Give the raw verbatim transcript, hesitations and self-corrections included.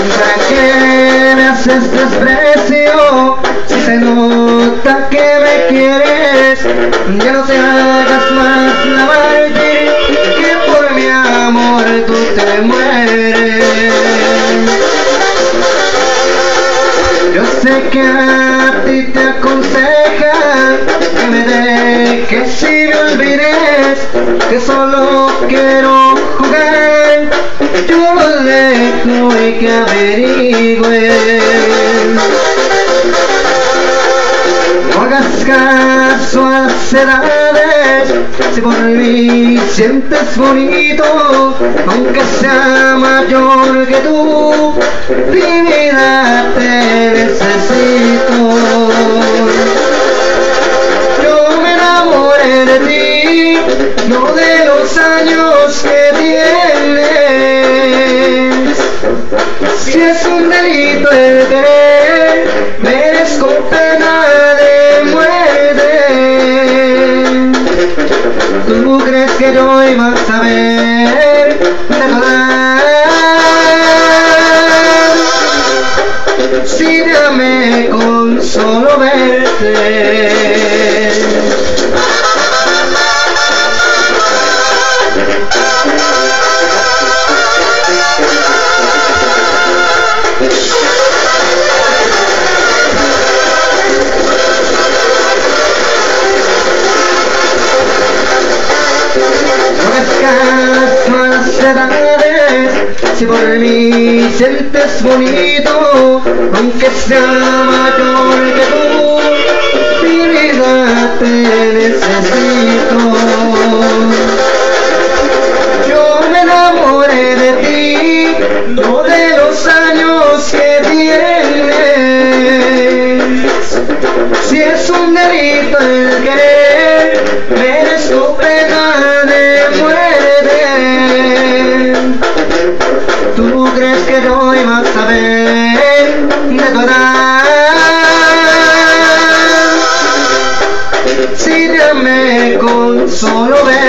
¿Para qué me haces desprecio? Si se nota que me quieres, ya no te hagas más la mártir, que por mi amor tú te mueres. Yo sé que a ti te aconsejan que me dejes y me olvides, que solo quiero jugar. Yo lo dejo y que averigüen. No hagas caso a las edades, si por mí sientes bonito, aunque sea mayor que tú, mi vida te necesito. Yo me enamoré de ti, no de los años que tienes. Si es un delito el querer, merezco pena de muerte. ¿Tú crees que yo iba a saber de todas? Si te amé con solo verte. Si por mí sientes bonito, aunque sea mayor que tú, mi vida te necesito. Yo me enamoré de ti, no de los años que tienes. Si es un delito el querer, merezco pena de muerte. ¿Tú crees que yo iba a saber de tu edad? Si te amé con solo ver.